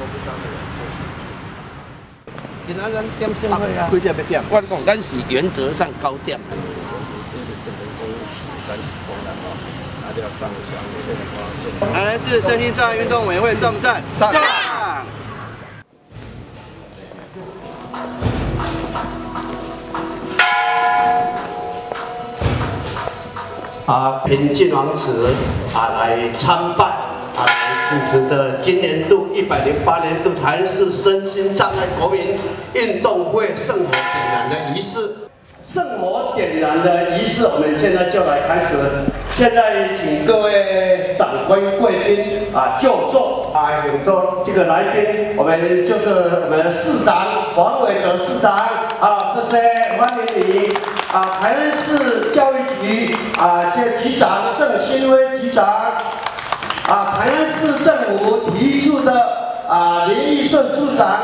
今仔咱点先会啊？ 几点要点？ 我讲咱是原则上9点。郑成功30公啦吼，啊了上香献花献。 台南市身心障碍运动委员会站不站？站。 凭进王祠来参拜来支持着今年度108年度台南市身心障碍国民运动会圣火点燃的仪式。圣火点燃的仪式，我们现在就来开始。现在请各位长官贵宾就座很多这个来宾，我们就是我们的市长王伟哲市长谢谢欢迎你台南市教育局这局长郑新威局长台南市政府体育处的林义顺处长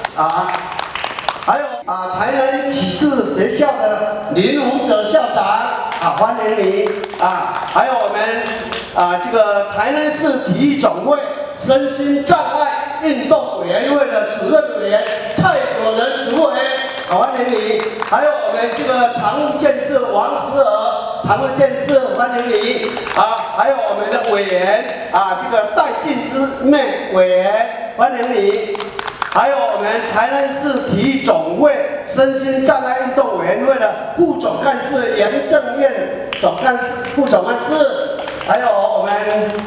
还有台南启智学校的林福哲校长欢迎你还有我们这个台南市体育总会身心障碍运动委员会的主任委员蔡友仁主委欢迎你，还有我们这个常务监事王思娥常务监事欢迎你还有我们的委员这个戴静之妹委员欢迎你。还有我们台南市体育总会身心障碍运动委员会的副总干事杨正燕副总干事，还有我们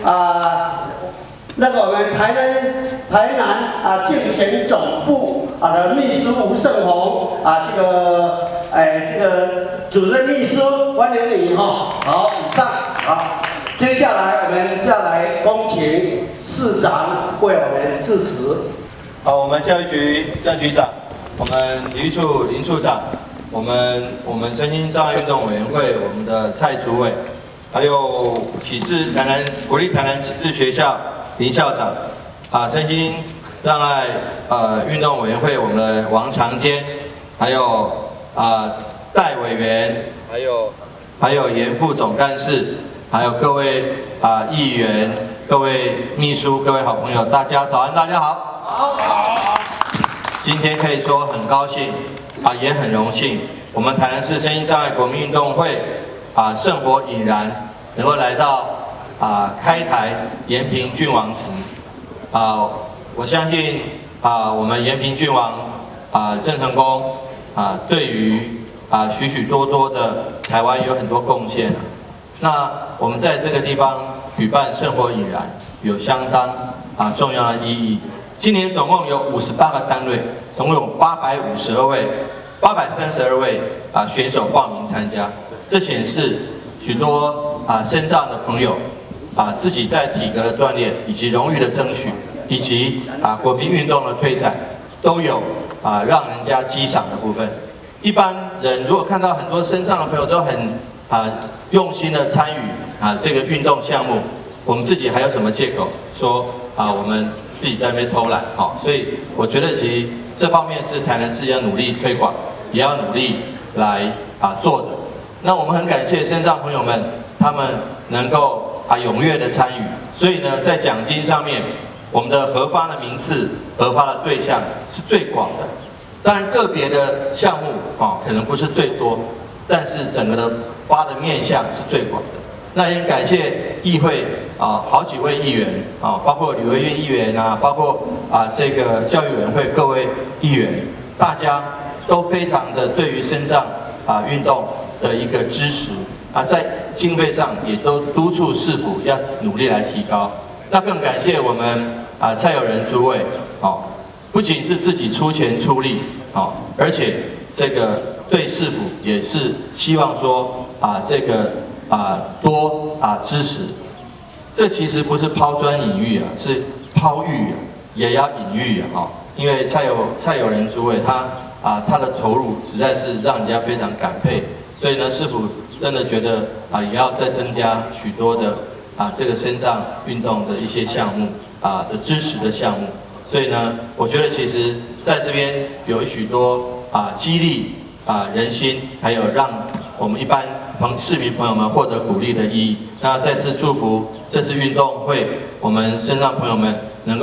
我们台南竞选总部的秘书吴胜宏这个主任秘书欢迎你好，以上接下来我们再来恭请市长为我们致辞。 好，我们教育局郑局长，我们体育处林处长，我们身心障碍运动委员会我们的蔡主委，还有国立台南启智学校林校长，身心障碍运动委员会我们的王长坚，还有戴委员，还有严副总干事，还有各位议员、各位秘书、各位好朋友，大家早安，大家好。好，今天可以说很高兴也很荣幸，我们台南市身心障碍国民运动会圣火引燃，能够来到开台延平郡王祠我相信我们延平郡王郑成功对于许许多多的台湾有很多贡献那我们在这个地方举办圣火引燃，有相当重要的意义。今年总共有58个单位，总共有832位选手报名参加。这显示许多身障的朋友自己在体格的锻炼，以及荣誉的争取，以及国民运动的推展，都有让人家激赏的部分。一般人如果看到很多身障的朋友都很用心的参与这个运动项目，我们自己还有什么借口说我们自己在那边偷懒所以我觉得其实这方面是台南市要努力推广，也要努力来做的。那我们很感谢身障朋友们，他们能够踊跃的参与，所以呢，在奖金上面，我们的核发的名次、核发的对象是最广的。当然个别的项目可能不是最多，但是整个的发的面向是最广的。那也感谢议会好几位议员包括吕维运议员包括这个教育委员会各位议员，大家都非常的对于身障运动的一个支持在经费上也都督促市府要努力来提高。那更感谢我们蔡友仁主委不仅是自己出钱出力而且这个对市府也是希望说这个多支持。这其实不是抛砖引玉是抛玉也要引玉因为蔡友仁主委他的投入实在是让人家非常感佩，所以呢，市府真的觉得也要再增加许多的这个身障运动的一些项目的支持的项目。所以呢，我觉得其实在这边有许多激励人心，还有让我们一般市民朋友们获得鼓励的意义。那再次祝福这次运动会，我们身障朋友们能够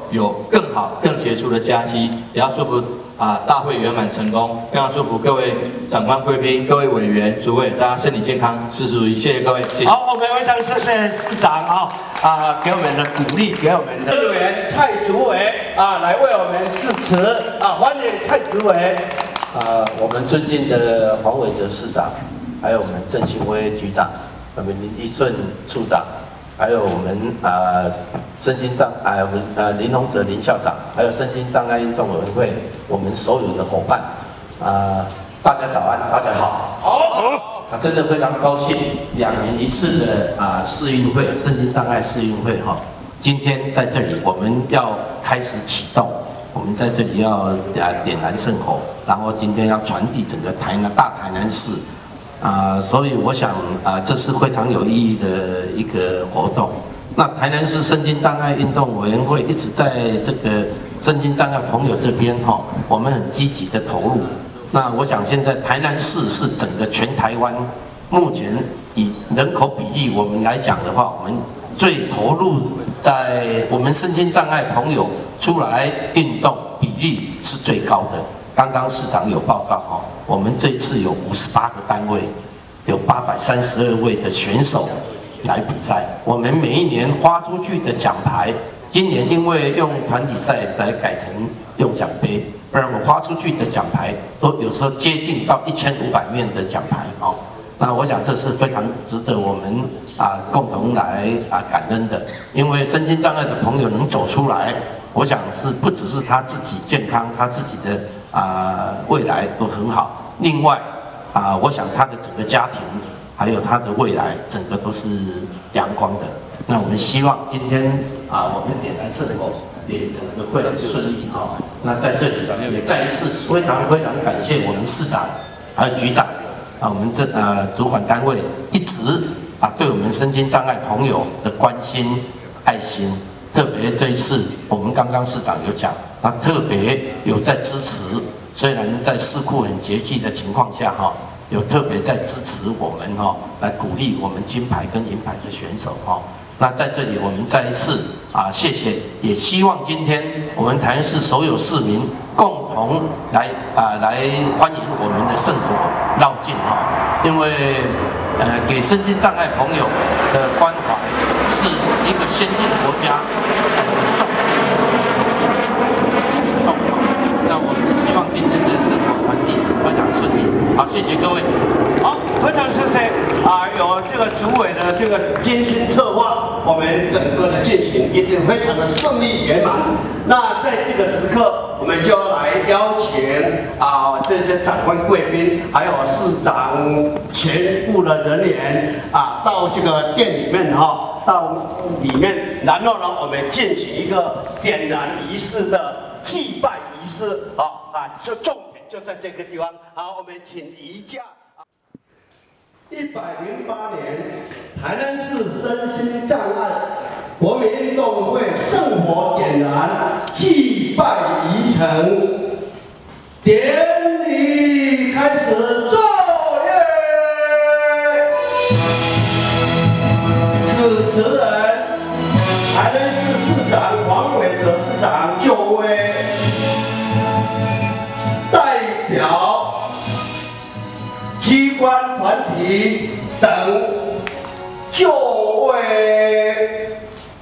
有更好、更杰出的佳绩，也要祝福大会圆满成功。非常祝福各位长官贵宾、各位委员、主委，大家身体健康，事事如意。谢谢各位，谢谢。 好，我们非常谢谢市长给我们的鼓励，给我们的委员蔡主委来为我们致辞欢迎蔡主委。 我们尊敬的黄伟哲市长，还有我们郑兴威局长，我们林义顺处长，还有我们身心障碍我们林宏哲林校长，还有身心障碍运动委员会我们所有的伙伴，大家早安，大家好。好。真的非常高兴，2年一次的世运会，身心障碍世运会今天在这里我们要开始启动。我们在这里要点燃圣火，然后今天要传递整个大台南市，所以我想这是非常有意义的一个活动。那台南市身心障碍运动委员会一直在这个身心障碍朋友这边我们很积极的投入。那我想现在台南市是整个全台湾目前以人口比例我们来讲的话，我们最投入在我们身心障碍朋友出来运动比例是最高的。刚刚市长有报告我们这次有58个单位，有832位的选手来比赛。我们每一年发出去的奖牌，今年因为用团体赛来改成用奖杯，不然我发出去的奖牌都有时候接近到1500面的奖牌那我想这是非常值得我们共同来感恩的，因为身心障碍的朋友能走出来，我想是不只是他自己健康，他自己的未来都很好。另外我想他的整个家庭还有他的未来，整个都是阳光的。那我们希望今天我们点燃圣火，也整个会很顺利那在这里也再一次非常感谢我们市长还有局长。我们这主管单位一直对我们身心障碍朋友的关心、爱心，特别这一次我们刚刚市长有讲，特别有在支持，虽然在市库很拮据的情况下有特别在支持我们来鼓励我们金牌跟银牌的选手那在这里我们再一次谢谢，也希望今天我们台南市所有市民共同来欢迎我们的圣火绕境因为给身心障碍朋友的关怀是一个先进国家很重视的举动那我们希望今天的圣火传递非常顺利。好，谢谢各位。 好，非常谢谢有这个主委的这个精心策划，我们整个的进行一定非常的顺利圆满。那在这个时刻，我们就要来邀请这些长官贵宾，还有市长全部的人员到这个店里面到里面，然后呢，我们进行一个点燃仪式的祭拜仪式就重点就在这个地方。好，我们请移驾。108年台南市身心障碍国民运动会圣火点燃祭拜仪程典礼开始，作业。主持人台南市市长黄伟哲市长就位，代表机关团体等就位。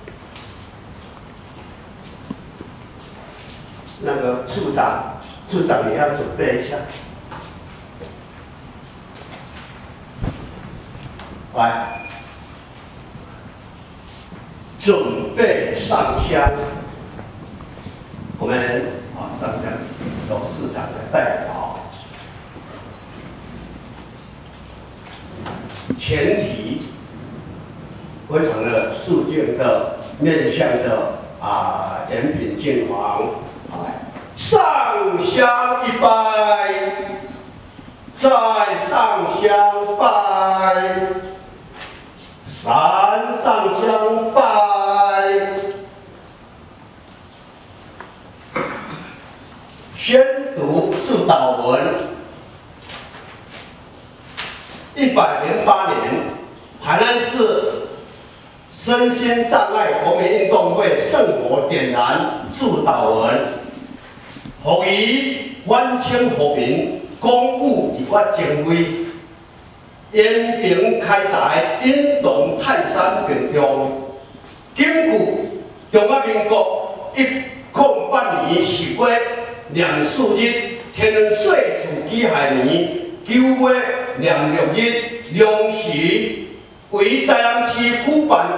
那个处长你要准备一下，来，准备上香。我们上香有市长的代表。前提非常的肃静的面向的严品敬皇，上香一拜，再上香拜，3上香拜，宣读祝祷文。108年台南市身心障碍国民运动会圣火点燃祝祷文，呼吁反清复明，巩固自我精威，延平开台，引动泰山并重。根据中华民国108年10月念世日，天岁自己亥年9月念六日，良时为台南市举办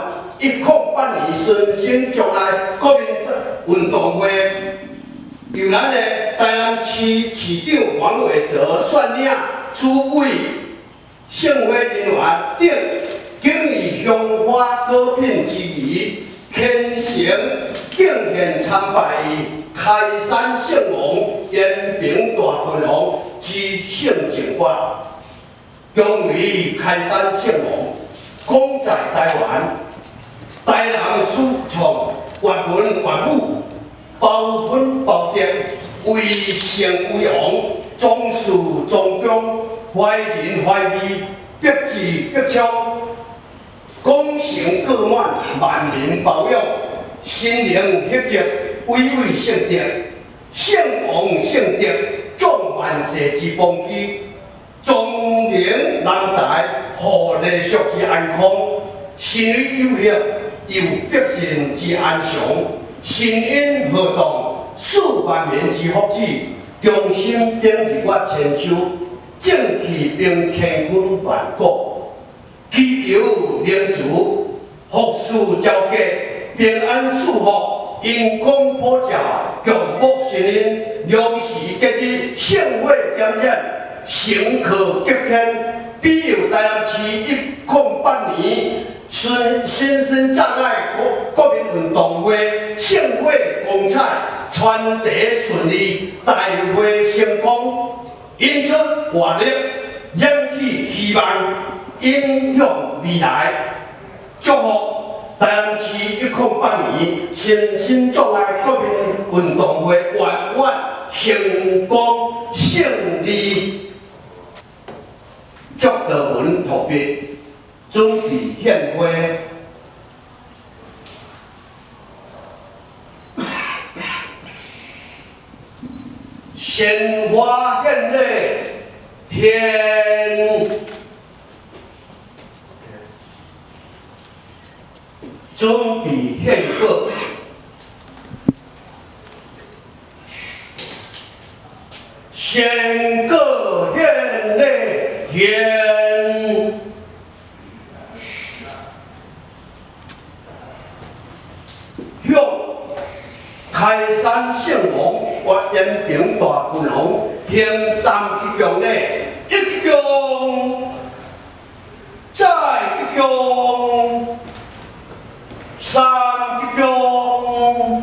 108年身心障碍国民运动会，由咱的台南市市长黄伟哲率领主委、盛会人员等，经以香花果品之仪，虔诚敬献参拜开山圣王、延平大君王之圣正观，恭维开山圣王。 功在台湾，台南书创原文原武，包分包建，为成为王，壮士壮强，怀仁怀义，必智必聪，功成各满，万民保佑，心灵协作，巍巍圣德，圣王圣德，壮万世之邦基。 忠明南台，护内属之安康，心理有效，又百姓之安详，心因和动，数万民之福祉，忠心并于我千秋，正气并乾坤万国，祈求民主，福寿交结，平安幸福，因公普照，共福新恩，良时吉日，盛会点燃。 成科极天，庇佑台南市108年身心障碍国民运动会盛会光彩，传递顺利，大会成功，引出活力，燃起希望，影响未来。祝福台南市108年身心障碍国民运动会圆满成功胜利。 祝祷文特别准备献花，鲜花献礼，天准备献歌，献歌献礼。 天向开山圣王或延平大君王凭三级强内，一级强，再一级强，三级强，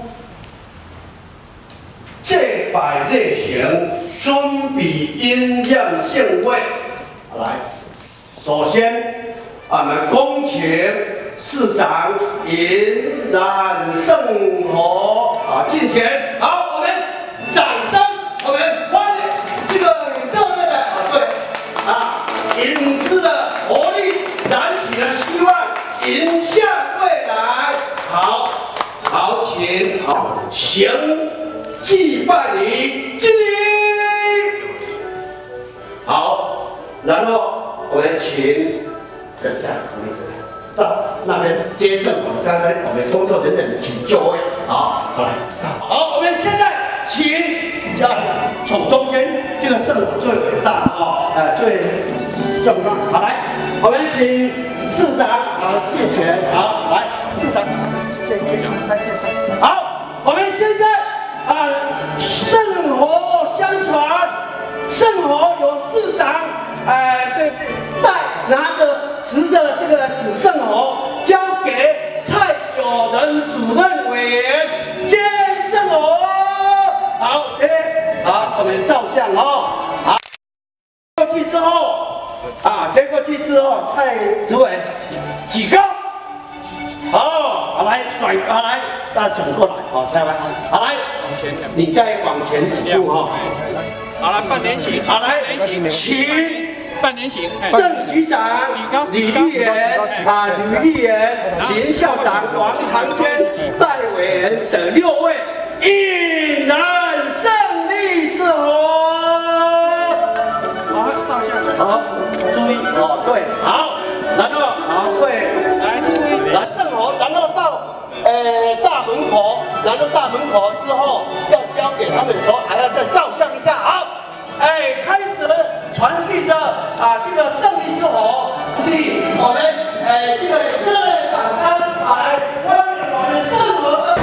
这摆类型准备应验盛会。 来，首先，我们恭请市长引燃圣火进前。好，我们掌声，我们欢迎这个热烈的引致的活力，燃起了希望，迎向未来。好，好，请行祭拜礼，敬礼。好。 然后我们请等一下，到那边接圣火，刚才我们工作人员请就位，好，好来，好，我们现在请从中间这个圣火最伟大最重要，好来，我们请市长进前，好来，市长来，好，我们现在圣火相传，圣火有市长。 持着这个紫圣火，交给蔡友仁主任委员接圣火。好，接，好，我们照相哦。好，过去之后，接过去之后，蔡主委举高。好，来转，来，大家转过来，好，台湾，好来，往前，你再往前几步哈。好了，半点起，好来，请。 半年型。 郑局长、李议员吕议员、林校长、王长娟、戴委员等6位，一人胜利之后。好，照相。好，注意哦，对，好，然后好，对，来注意，来圣侯，然后到大门口，然后大门口之后要交给他们的时候，还要再照相一下，好，开始传递着这个胜利之后，我们这个热烈掌声来欢迎我们圣侯的。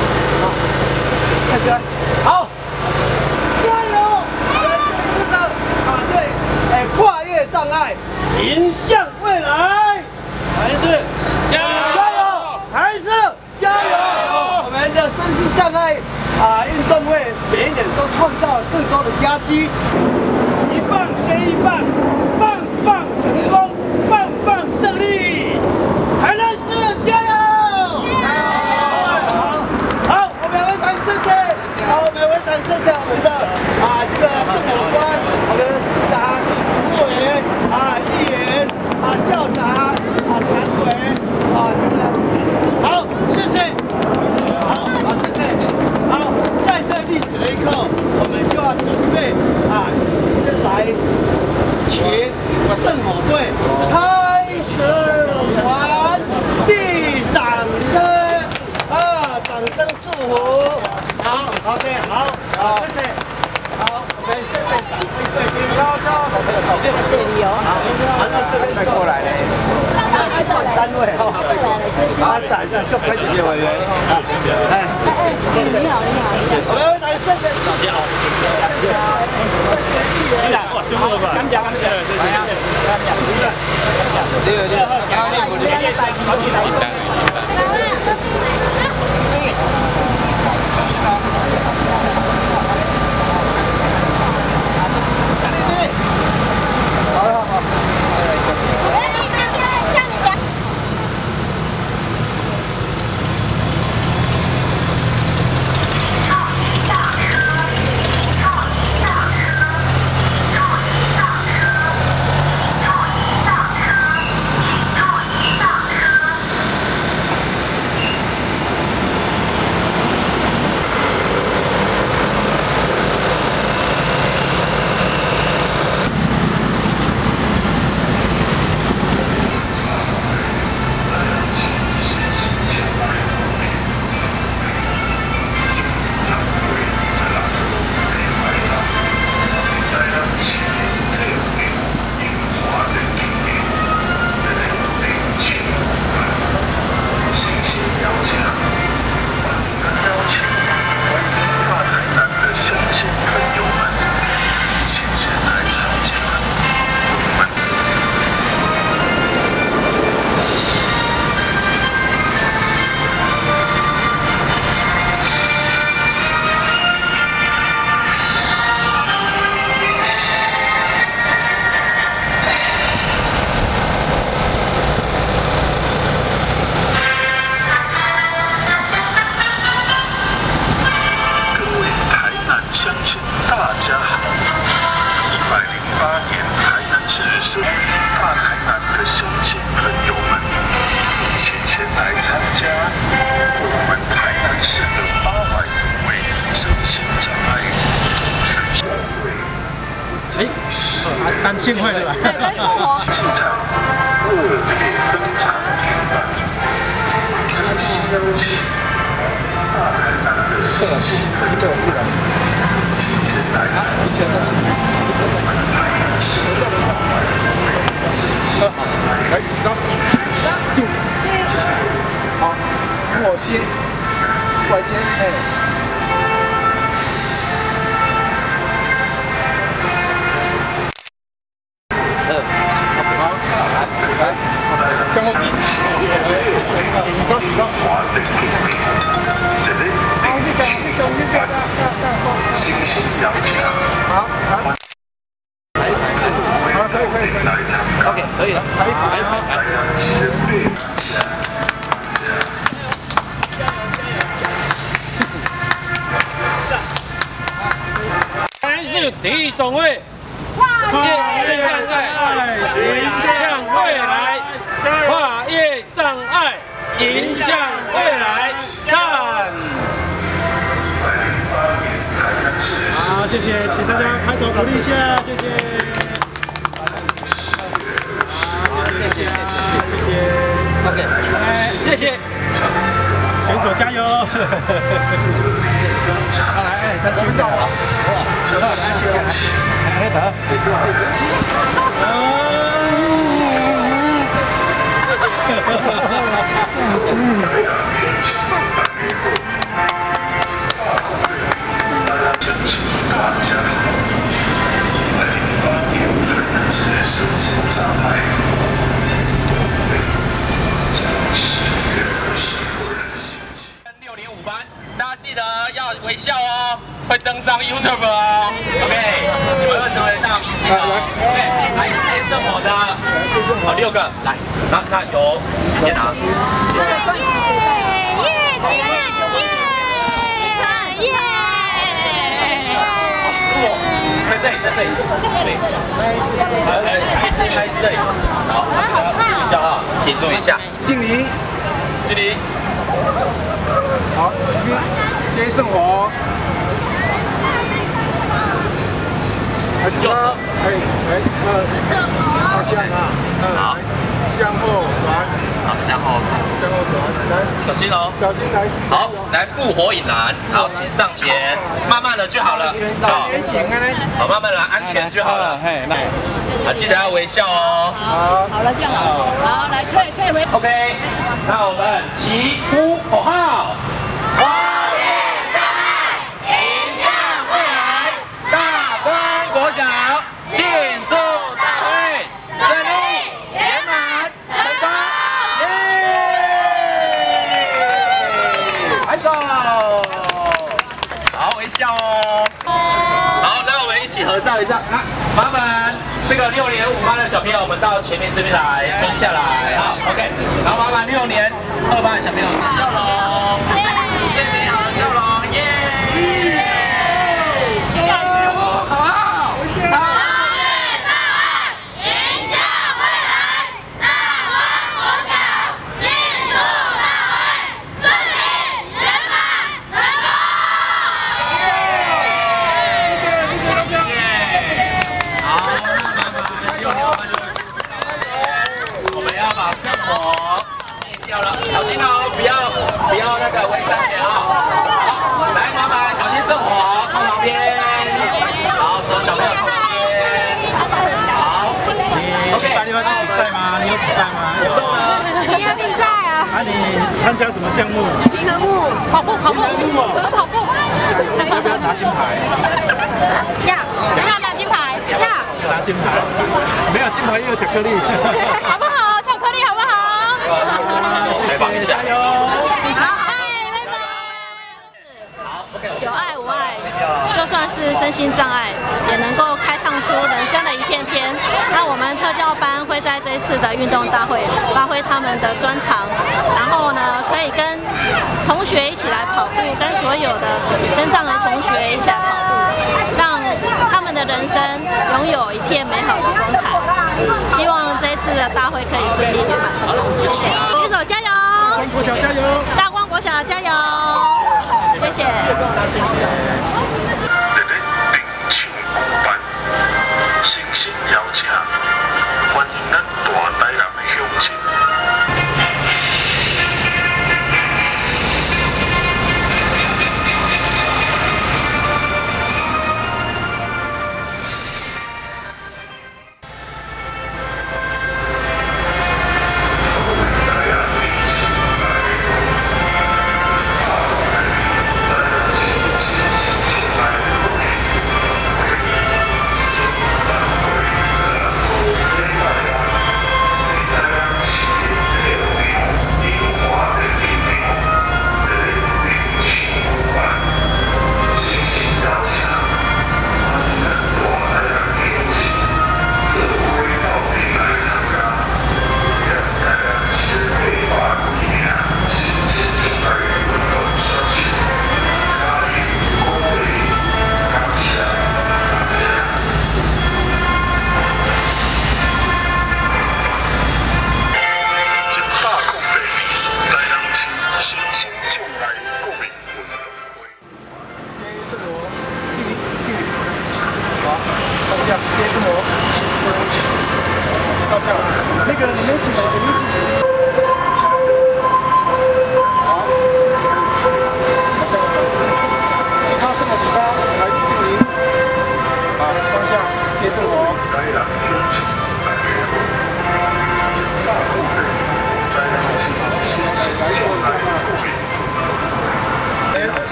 大家好，加油！这个对，跨越障碍，迎向未来，还是加油，还是加油！我们的身心障碍运动会每一年都创造更多的佳绩，一棒接一棒，棒棒成功，棒棒胜利！台南市加油！好，我们非常谢谢，我们非常谢谢我们的这个圣火官，我们的市长、主委议员校长常委这个好，谢谢。好，谢谢。好，在这历史的一刻，我们就要准备来请圣火队开始传递掌声掌声祝福。好 ，OK， 好，谢谢。好，我们现在掌声对听，谢谢你哦。好，完了这边再过来嘞。换单位哈，打一下就开始接委员。你好，我们来谢谢大家好。你来，哇，就这个吧。刚讲，单庆会的吧？对，单生活。精彩热烈登场举办，真心邀请大台南的圣心朋友们一起前来参加我们台南市的来，举高，进，好，我接，我接，向后比，举高举高。好，不要大，轻轻摇起来。好，可以。OK， 可以了。排。台南市体育总会。 迎向未来，站！好，谢谢，请大家拍手鼓励一下，谢谢。好，谢谢，谢谢。OK， 谢谢。选手加油！来，三七五，好，来，谢谢，来得，谢谢。605班，大家记得要微笑哦，会登上 YouTube 哦。OK， 你们会成为大明星哦。对，来接生活的，好6个，来，那由姐姐拿。在这里，拍这里，好，笑啊，请注意一下，敬礼，好，接生活，右手，好向啊，好，向后转，好，向后转，来，小心哦，小心来，好，来复活引燃，好，请上前，慢慢的就好了，好，好，慢慢来，安全就好了，嘿，那，好，记得要微笑哦，好了，这样好，好，来退回 ，OK， 那我们齐呼口号。笑哦，好，那我们一起合照一张。那麻烦这个6年5班的小朋友，我们到前面这边来蹲下来，好 ，OK。然后麻烦6年2班的小朋友笑容，最美好的笑容，耶！加油，好不好？小心哦，不要那个围上去啊！好，来，麻烦小心圣火靠旁边。好，所有小朋友靠旁边。好 ，OK。你有比赛吗？你有比赛吗？有动呢。你有比赛啊？啊，你参加什么项目？平衡木，跑步。要不要拿金牌？要拿金牌。要拿金牌。没有金牌也有巧克力。好不好？巧克力好不好？采访一下，加油！好，拜拜。有爱无爱，就算是身心障碍，也能够开唱出人生的一片天。那我们特教班会在这一次的运动大会发挥他们的专长，然后呢，可以跟同学一起来跑步，跟所有的身障的同学一起来跑步，让他们的人生拥有一片美好的光彩。希望这一次的大会可以顺利圆满成功。谢谢，举手加油！光国小加油！大光国小加油！谢谢。诚心邀请，欢迎咱大台南的乡亲。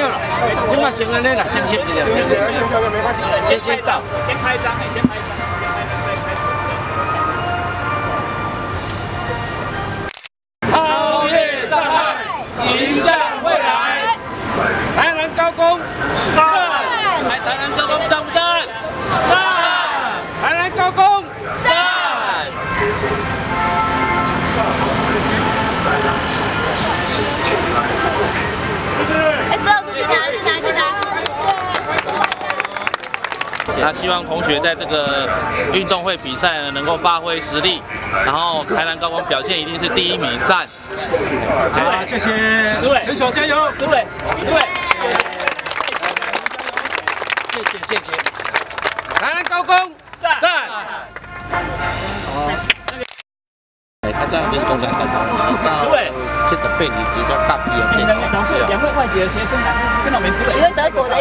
了，今晚先安尼啦，先翕一下， 没关系，先照， 先拍张，先拍张。 超越障碍，迎向未来。台南高工赞，台南高工赞不赞？赞！台南高工赞。 哎，石老师去哪？去哪？ 那希望同学在这个运动会比赛呢，能够发挥实力，然后台南高工表现一定是第1名，赞！ 好，谢谢诸位选手加油，诸位，谢谢。台南高工赞。 他在那边中奖站到诸位 70倍，你直接大批的这 2位外籍的学生跟我们诸位， 因为德国的。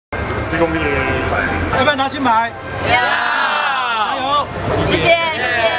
要不要拿金牌？ 要！加油！谢谢。